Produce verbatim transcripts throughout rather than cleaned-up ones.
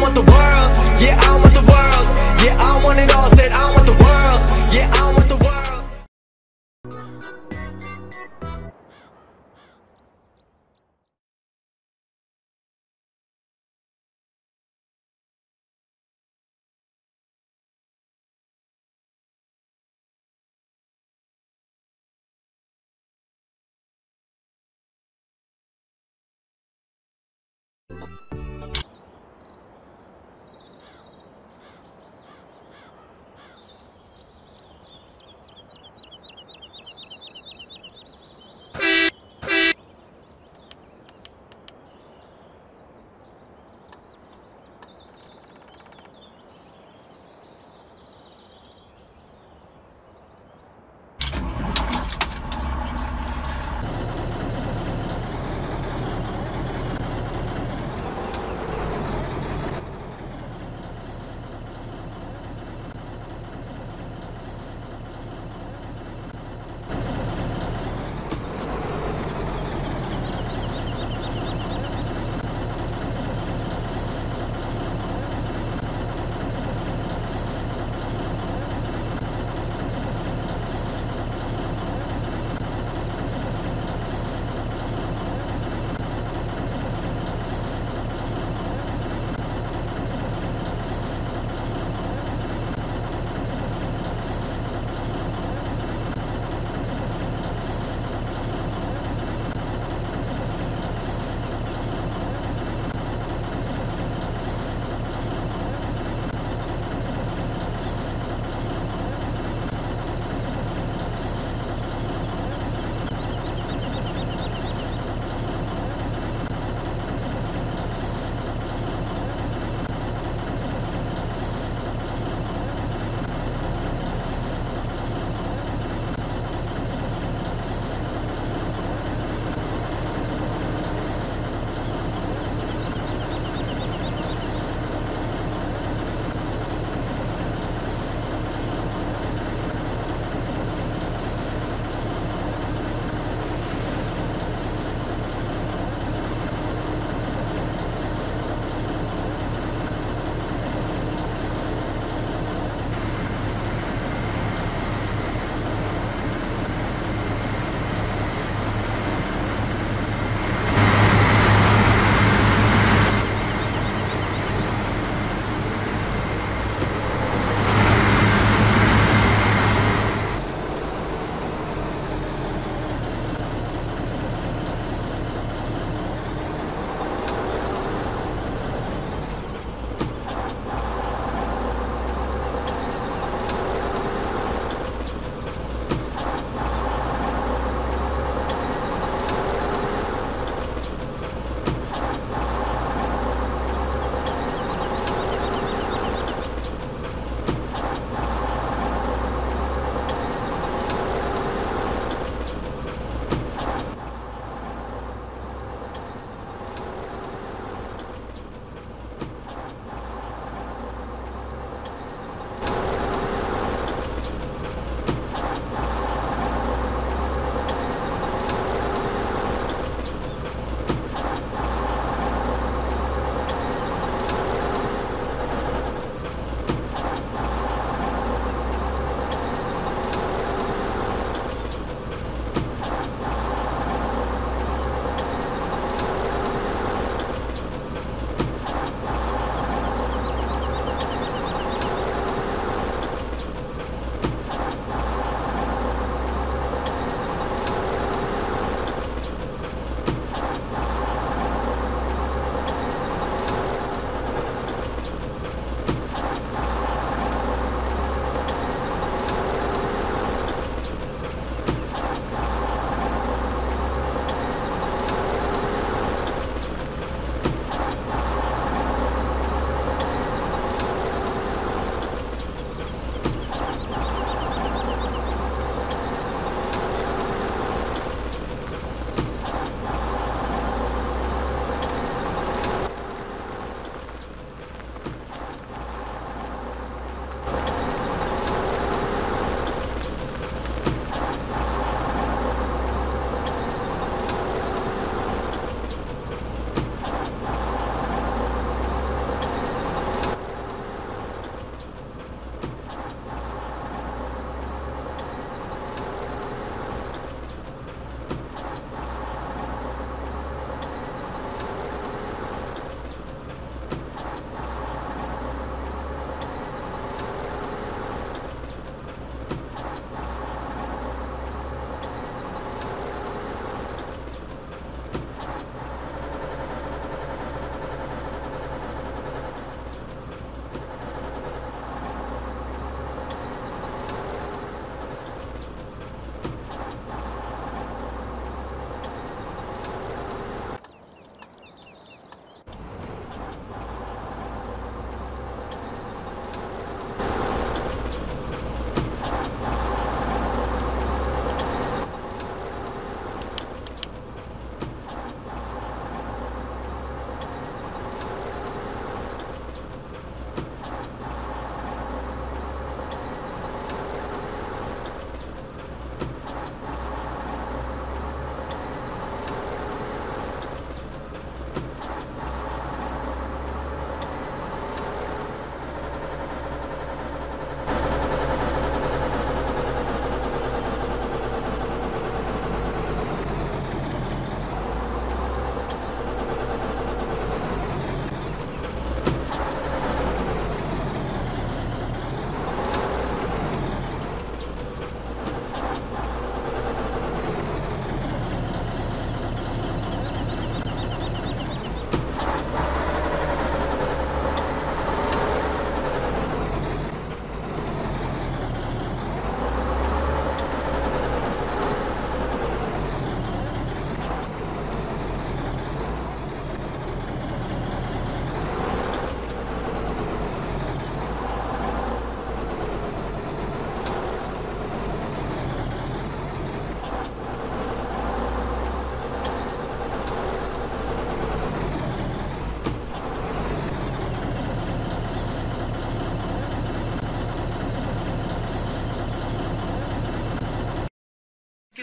want the world. Yeah, I want the world. Yeah, I want it all. Said I want the world. Yeah, I want the world.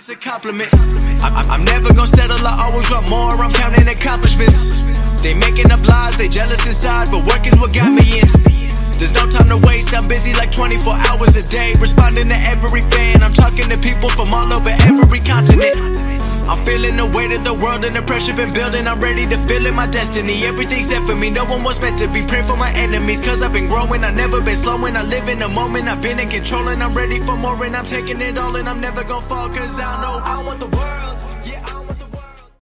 a compliment. I'm, I'm, I'm never gonna settle, I always want more, I'm counting accomplishments. They making up lies, they jealous inside, but work is what got me in. There's no time to waste, I'm busy like twenty-four hours a day, responding to every fan. I'm talking to people from all over every continent. I'm feeling the weight of the world and the pressure been building. I'm ready to feel in my destiny. Everything's set for me, no one was meant to be. Pray for my enemies, cause I've been growing. I've never been slowing, I live in the moment. I've been in control and I'm ready for more. And I'm taking it all and I'm never gonna fall, cause I know I want the world. Yeah, I